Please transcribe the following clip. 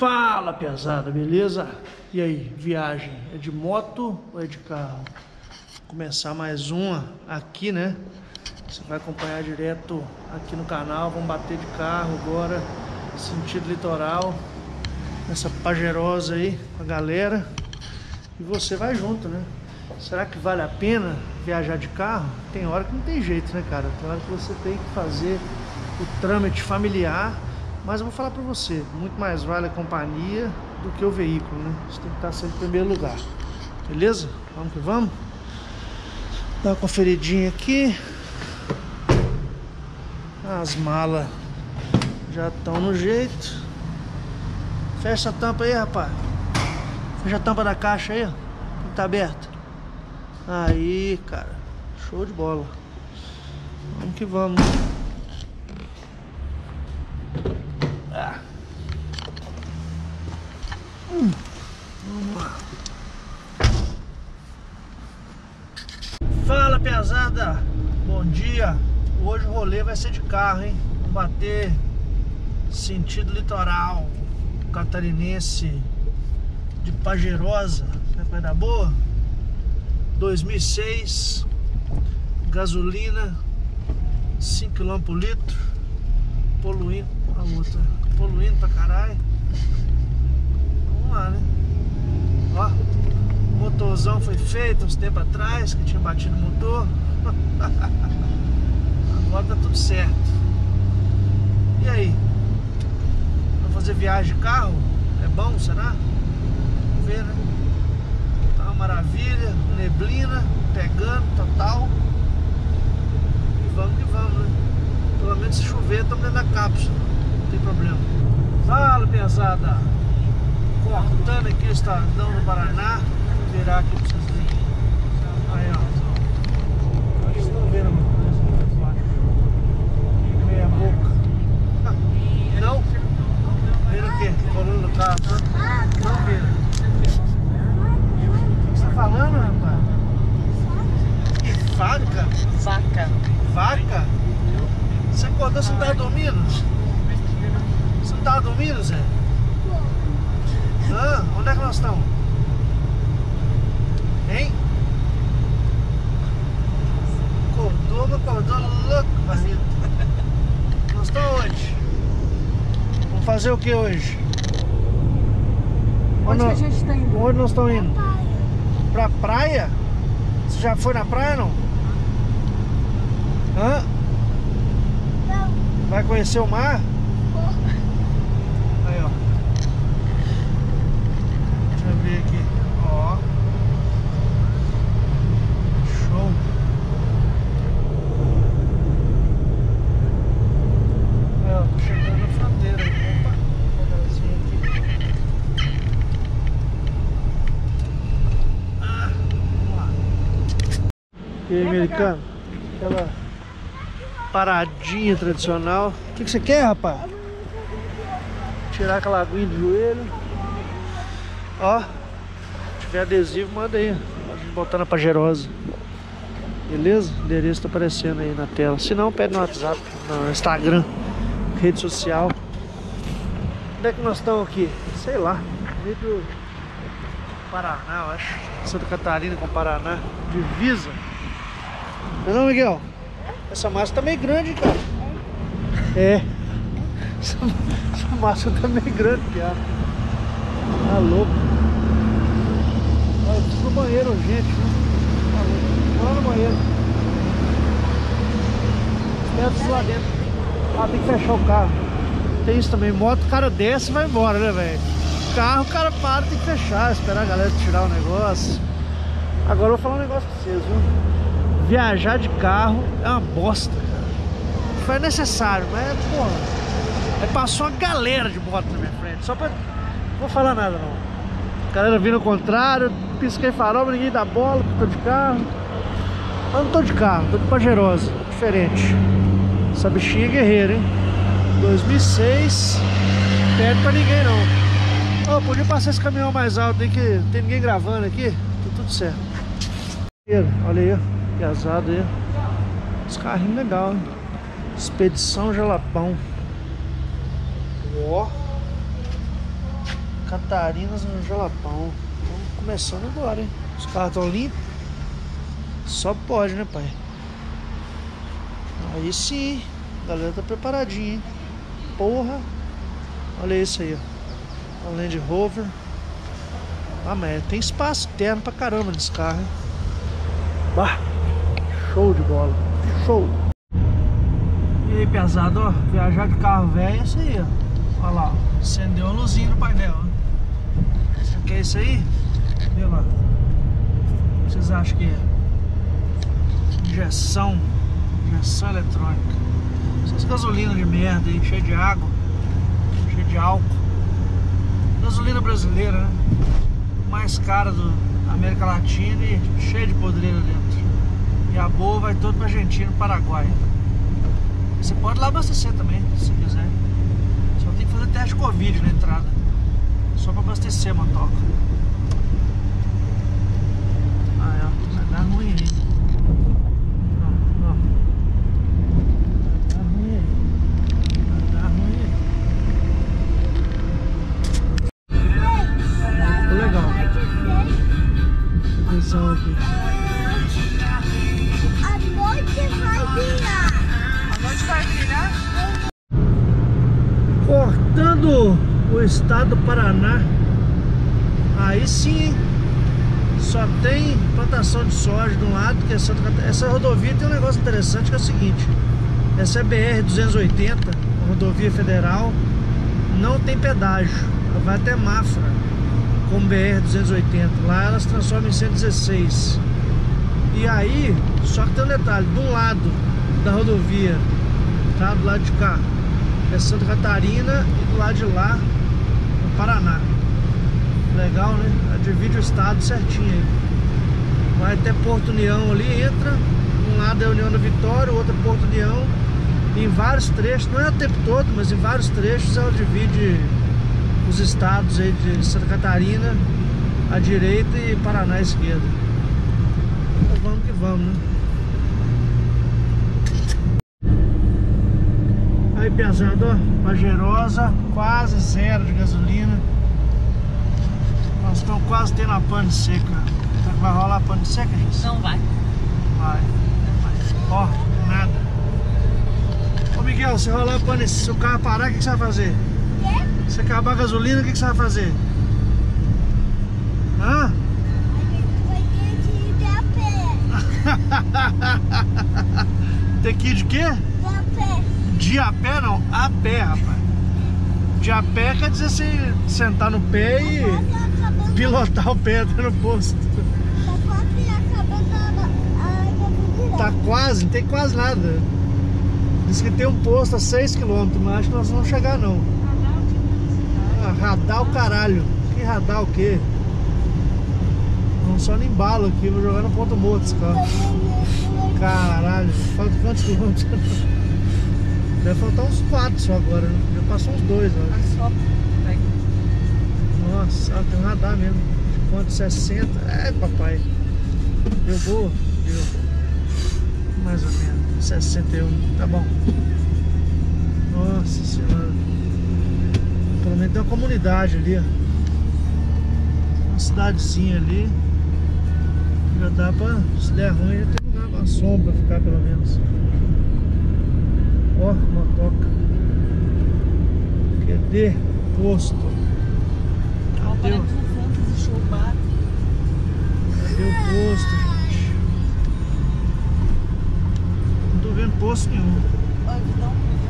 Fala, pesada, beleza? E aí, viagem é de moto ou é de carro? Vou começar mais uma aqui, né? Você vai acompanhar direto aqui no canal. Vamos bater de carro agora, sentido litoral, nessa pajerosa aí com a galera. E você vai junto, né? Será que vale a pena viajar de carro? Tem hora que não tem jeito, né, cara? Tem hora que você tem que fazer o trâmite familiar. Mas eu vou falar pra você, muito mais vale a companhia do que o veículo, né? Você tem que estar sempre em primeiro lugar. Beleza? Vamos que vamos? Dá uma conferidinha aqui. As malas já estão no jeito. Fecha a tampa aí, rapaz. Fecha a tampa da caixa aí, ó. Que tá aberta. Aí, cara. Show de bola. Vamos que vamos. Vamos lá. Fala, pesada. Bom dia. Hoje o rolê vai ser de carro, hein? Vamos bater sentido litoral catarinense de Pajerosa. Vai dar boa? 2006, gasolina 5 km por litro, poluindo a outra, poluindo pra caralho. Vamos lá, né? Ó, o motorzão foi feito uns tempos atrás, que tinha batido o motor. Agora tá tudo certo. E aí? Vamos fazer viagem de carro? É bom, será? Vamos ver, né? Tá uma maravilha, neblina, pegando, total. E vamos que vamos, né? Pelo menos se chover, estamos dentro da cápsula. Não tem problema. Fala, pesada! Cortando aqui o estradão do Paraná. Vou virar aqui pra vocês verem. Aí, ó. Acho que vocês estão vendo alguma coisa aqui embaixo. Meia boca. Não? Vendo o quê? Falando no carro. Não vendo. O que você tá falando, rapaz? Vaca? Vaca. Vaca? Você acordou, você não tava dormindo? Você não tava dormindo, Zé? Ah, onde é que nós estamos? Hein? Acordou louco, barriga. Nós estamos onde? Vamos fazer o que hoje? Onde que a gente está indo? Onde nós estamos indo? Pra praia? Você já foi na praia, não? Hã? Vai conhecer o mar? Aí, ó. Deixa eu ver aqui. Ó. Show. Aí, ó. Tô chegando na fronteira. Opa. Devagarzinho aqui. Ah, vamos lá. E aí, americano? Aquela paradinha tradicional. O que você quer, rapaz? Tirar aquela aguinha do joelho. Ó, se tiver adesivo, manda aí. Pode botar na Pajerosa. Beleza? O endereço tá aparecendo aí na tela. Se não, pede no WhatsApp, no Instagram, rede social. Onde é que nós estamos aqui? Sei lá. Meio do Paraná, eu acho. Santa Catarina com Paraná. Divisa. Não é não, Miguel? Essa massa tá meio grande, cara. É. Essa massa tá meio grande, piada. Tá louco. Olha, eu preciso no banheiro, gente. Tá louco. Vou lá no banheiro. Espera lá dentro. Ah, tem que fechar o carro. Tem isso também. Moto, o cara desce e vai embora, né, velho? Carro, o cara para, tem que fechar. Esperar a galera tirar o negócio. Agora eu vou falar um negócio pra vocês, viu? Viajar de carro é uma bosta, cara. Foi necessário, mas, porra, aí passou uma galera de moto na minha frente. Só pra... Não vou falar nada, não. A galera vindo ao contrário, pisquei farol, mas ninguém dá bola, tô de carro. Eu não tô de carro, tô de Pajerosa. Diferente. Essa bichinha é guerreira, hein? 2006. Perde pra ninguém, não. Ô, podia passar esse caminhão mais alto aí, que não tem ninguém gravando aqui. Tá tudo certo. Olha aí, ó. Pesado aí. Os carrinhos legais, hein? Expedição Jalapão. Ó. Catarinas no Jalapão. Estamos começando agora, hein? Os carros estão limpos. Só pode, né, pai? Aí sim, a galera tá preparadinha, hein? Porra. Olha isso aí, ó. A Land Rover. Ah, mas tem espaço interno pra caramba nesse carro, hein? Bah, show de bola. Show. E aí, pesado, ó. Viajar de carro velho é isso aí, ó. Olha lá, ó. Acendeu a luzinha no painel, ó. Isso aqui é isso aí? Vê lá. O que vocês acham que é? Injeção eletrônica. Essas gasolinas de merda aí, cheia de água, cheia de álcool. Gasolina brasileira, né? Mais cara da América Latina e cheia de podreira dentro. E a boa vai toda pra Argentina e Paraguai. Você pode ir lá abastecer também, se quiser. Só tem que fazer teste de Covid na entrada. Só pra abastecer a motoca. Ah, é, vai dar ruim aí. Aqui. A noite vai virar. A noite vai virar? Cortando o estado do Paraná. Aí sim, só tem plantação de soja de um lado, que é Santa Catarina. Essa rodovia tem um negócio interessante que é o seguinte: essa é BR-280, rodovia federal, não tem pedágio, ela vai até Mafra. Como BR-280, lá elas transformam em 116. E aí, só que tem um detalhe: de um lado da rodovia, tá? Do lado de cá é Santa Catarina e do lado de lá é Paraná. Legal, né? Ela divide o estado certinho aí. Vai até Porto União ali, entra. Um lado é a União da Vitória, o outro é Porto União. E em vários trechos, não é o tempo todo, mas em vários trechos ela divide os estados aí de Santa Catarina à direita e Paraná à esquerda. Então vamos que vamos, né? Aí, pesado, ó, Pajerosa, quase zero de gasolina. Nós estamos quase tendo a pane seca. Será que vai rolar a pane seca, gente? Não vai. Vai. Ó, nada. Ô Miguel, se rolar a pane, se o carro parar, o que você vai fazer? Se acabar a gasolina, o que você vai fazer? Hã? A gente vai ter que ir a pé. Tem que ir de quê? A pé. De a pé não, a pé, rapaz. De a pé quer dizer você sentar no pé e pilotar o pé até no posto. Tá quase acabando a gasolina. Tá quase, não tem quase nada. Diz que tem um posto a 6 km, mas acho que nós não vamos chegar não. Ah, radar o caralho. Que radar o quê? Vamos só no embalo aqui, vou jogar no ponto morto esse carro. Caralho, falta quantos quilômetros? Deve faltar uns 4 só agora, né? Já passou uns 2, ó. Só vai. Nossa, tem um radar mesmo. Quanto? 60? É, papai. Deu boa? Deu. Mais ou menos. 61. Tá bom. Nossa senhora. Pelo menos tem uma comunidade ali, ó. Uma cidadezinha ali. Já dá pra, se der ruim, já tem lugar pra sombra pra ficar pelo menos. Ó, motoca. Cadê? Posto. Cadê o posto, gente? Não tô vendo posto nenhum.